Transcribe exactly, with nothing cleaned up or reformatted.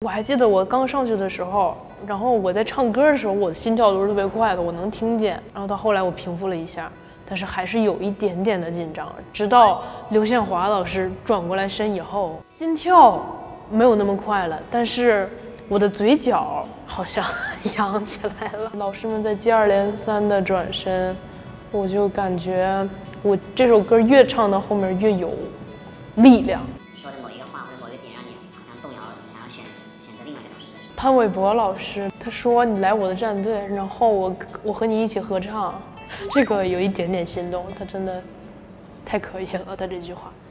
我还记得我刚上去的时候，然后我在唱歌的时候，我的心跳都是特别快的，我能听见。然后到后来我平复了一下，但是还是有一点点的紧张。直到刘宪华老师转过来身以后，心跳没有那么快了，但是我的嘴角好像扬起来了。老师们在接二连三的转身，我就感觉我这首歌越唱到后面越有力量。 说的某一个话或者某一个点让你好像动摇了，你想要选选择另外一个老师。 潘玮柏老师他说你来我的战队，然后我我和你一起合唱，这个有一点点心动，他真的太可以了，他这句话。